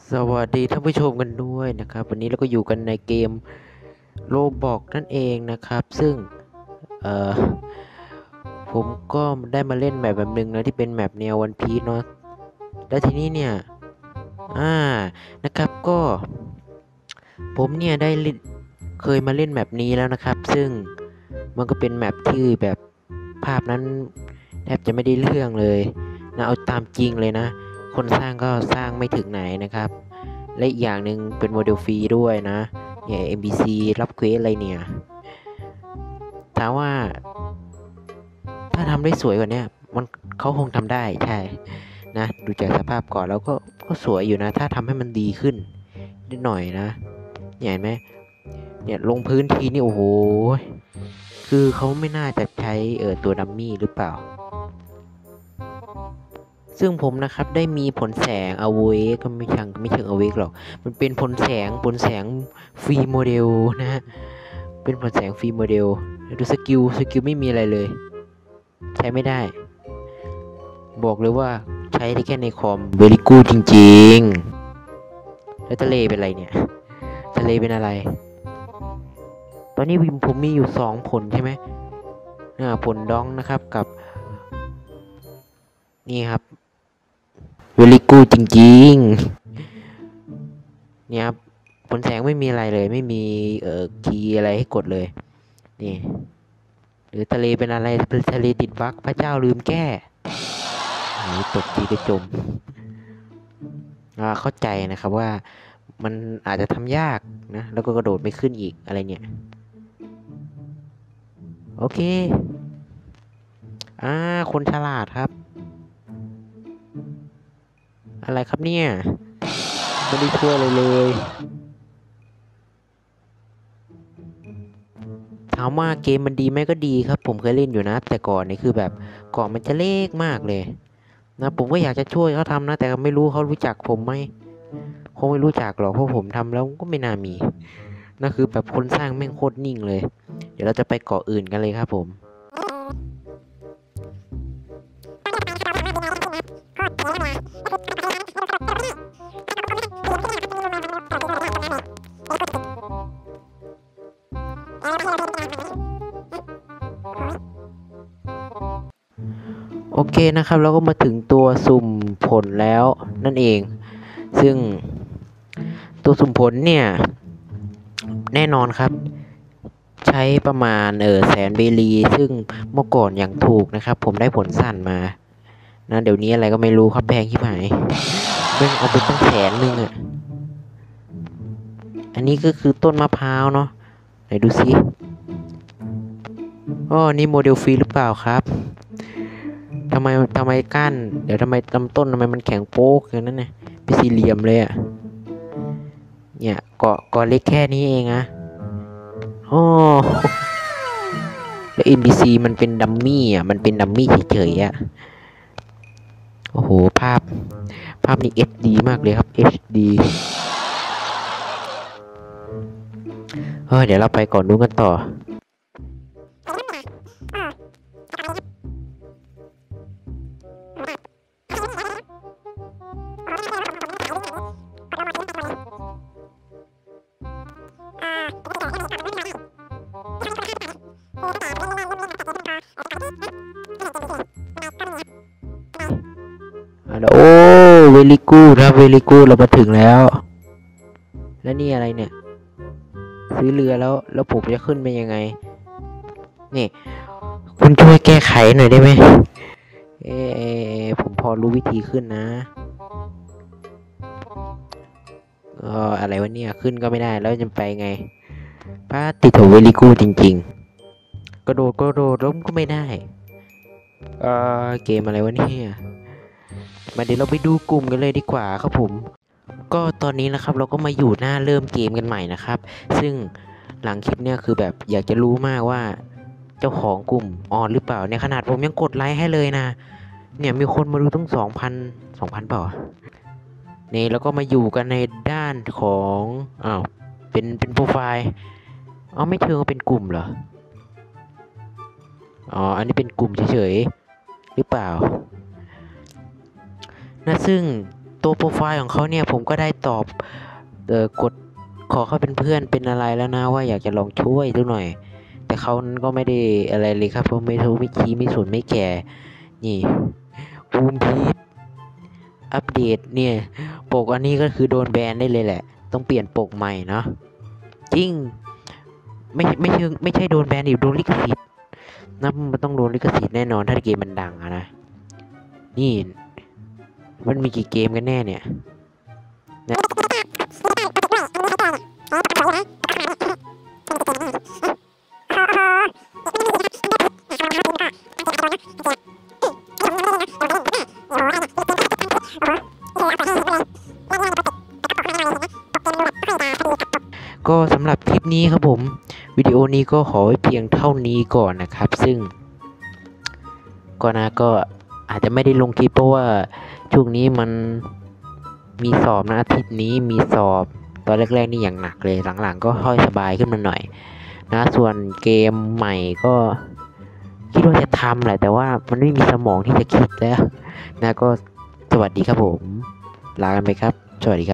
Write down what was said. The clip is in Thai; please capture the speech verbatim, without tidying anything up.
สวัสดีท่านผู้ชมกันด้วยนะครับวันนี้เราก็อยู่กันในเกมโรบอกนั่นเองนะครับซึ่งเอ่อผมก็ได้มาเล่นแมปแบบหนึ่งนะที่เป็นแมปแนววันพีซเนาะแล้วทีนี้เนี่ยอ่านะครับก็ผมเนี่ยได้เคยมาเล่นแมปนี้แล้วนะครับซึ่งมันก็เป็นแมปที่แบบภาพนั้นแทบจะไม่ได้เรื่องเลยนะเอาตามจริงเลยนะคนสร้างก็สร้างไม่ถึงไหนนะครับและอีกอย่างหนึ่งเป็นโมเดลฟรีด้วยนะเนี่ย เอ็ม บี ซี รับเควสอะไรเนี่ยถามว่าถ้าทำได้สวยกว่านี้มันเขาคงทำได้ใช่นะดูจากสภาพก่อนแล้วก็ก็สวยอยู่นะถ้าทำให้มันดีขึ้นนิดหน่อยนะเห็นไหมเนี่ยลงพื้นทีนี่โอ้โหคือเขาไม่น่าจะใช้เออตัวดัมมี่หรือเปล่าซึ่งผมนะครับได้มีผลแสงเอาเวกก็ไม่ช่างไม่เชิงเอาเวกหรอกมันเป็นผลแสงผลแสงฟรีโมเดลนะฮะเป็นผลแสงฟรีโมเดลดูสกิลสกิลไม่มีอะไรเลยใช้ไม่ได้บอกเลยว่าใช้ได้แค่ในคอมเวลิกูจริงๆแล้วทะเลเป็นอะไรเนี่ยทะเลเป็นอะไรตอนนี้วิมผมมีอยู่สองผลใช่ไหมอ่าผลดองนะครับกับนี่ครับเวลิกูจริงๆเนี่ยครับผลแสงไม่มีอะไรเลยไม่มีเอ่อคีย์อะไรให้กดเลยนี่หรือทะเลเป็นอะไรทะเลติดบั๊กพระเจ้าลืมแก้หนีตกทีก็จมอ่าเข้าใจนะครับว่ามันอาจจะทำยากนะแล้วก็กระโดดไม่ขึ้นอีกอะไรเนี่ยโอเคอ่าคนฉลาดครับอะไรครับเนี่ยไม่ได้ช่วยเลยเลยถามว่าเกมมันดีไหมก็ดีครับผมเคยเล่นอยู่นะแต่ก่อนนี่คือแบบก่อนมันจะเล็กมากเลยนะผมก็อยากจะช่วยเขาทำนะแต่ไม่รู้เขารู้จักผมไหมคงไม่รู้จักหรอกเพราะผมทำแล้วก็ไม่น่ามีนั่นคือแบบคนสร้างแม่งโคตรนิ่งเลยเดี๋ยวเราจะไปเกาะอื่นกันเลยครับผมโอเคนะครับเราก็มาถึงตัวสุ่มผลแล้วนั่นเองซึ่งตัวสุ่มผลเนี่ยแน่นอนครับใช้ประมาณเออแสนเบลีซึ่งเมื่อก่อนอย่างถูกนะครับผมได้ผลสั้นมานะเดี๋ยวนี้อะไรก็ไม่รู้ครับแพงที่ไหนเบ่งเอาไปตั้งแสนหนึ่งอ่ะอันนี้ก็คือต้นมะพร้าวเนาะไหนดูซิอ๋อนี่โมเดลฟรีหรือเปล่าครับทำไมทำไมก้านเดี๋ยวทำไมลำต้นทำไมมันแข็งโป๊กอย่างนั้นเนี่ยเป็นสี่เหลี่ยมเลยอ่ะเนี่ยเกาะเกาะเล็กแค่นี้เองอะอ๋อแล้ว เอ็น พี ซี มันเป็นดัมมี่อ่ะมันเป็นดัมมี่เฉยๆอ่ะโอ้โหภาพภาพนี้ เอช ดี มากเลยครับ เอช ดี เฮ้ยเดี๋ยวเราไปก่อนนู้นกันต่อโอ้เวลิกูครับเวลิกูเรามาถึงแล้วแล้วนี่อะไรเนี่ยซื้อเรือแล้วแล้วผมจะขึ้นไปยังไงนี่คุณช่วยแก้ไขหน่อยได้ไหมเออผมพอรู้วิธีขึ้นนะเอออะไรวะเนี่ยขึ้นก็ไม่ได้แล้วจะไปไงป้าติดโถเวลิกูจริงๆกระโดดกระโดดล้มก็ไม่ได้เออเกมอะไรวะเนี่ยมาเดี๋ยวเราไปดูกลุ่มกันเลยดีกว่าครับผมก็ตอนนี้นะครับเราก็มาอยู่หน้าเริ่มเกมกันใหม่นะครับซึ่งหลังคลิปเนี่ยคือแบบอยากจะรู้มากว่าเจ้าของกลุ่มออนหรือเปล่าเนี่ยขนาดผมยังกดไลค์ให้เลยนะเนี่ยมีคนมาดูตั้งสองพันสองพันเปล่านี่แล้วก็มาอยู่กันในด้านของอ้าวเป็นเป็นโปรไฟล์อ๋อไม่เชิงว่าเป็นกลุ่มเหรออ๋ออันนี้เป็นกลุ่มเฉยๆหรือเปล่านะซึ่งตัวโปรไฟล์ของเขาเนี่ยผมก็ได้ตอบเอ่อกดขอเขาเป็นเพื่อนเป็นอะไรแล้วนะว่าอยากจะลองช่วยดูหน่อย แต่เขานั้นก็ไม่ได้อะไรเลยครับเพราะไม่รู้ไม่ชี้ไม่สนไม่แก่นี่บูมพีทอัปเดตเนี่ยปกอันนี้ก็คือโดนแบนได้เลยแหละต้องเปลี่ยนปกใหม่เนาะจริงไม่ไม่ใช่ไม่ใช่โดนแบนดิโดนลิขสิทธิ์นะมันต้องโดนลิขสิทธิ์แน่นอนถ้าเกมมันดังอะนะนี่มันมีกี่เกมกันแน่เนี่ยนะก็สำหรับคลิปนี้ครับผมวิดีโอนี้ก็ขอไว้เพียงเท่านี้ก่อนนะครับซึ่งก็นะก็อาจจะไม่ได้ลงคลิปเพราะว่าช่วงนี้มันมีสอบนะอาทิตย์นี้มีสอบตอนแรกๆนี่อย่างหนักเลยหลังๆก็ค่อยสบายขึ้นมาหน่อยนะส่วนเกมใหม่ก็คิดว่าจะทำแหละแต่ว่ามันไม่มีสมองที่จะคิดแล้วนะก็สวัสดีครับผมลากันไปครับสวัสดีครับ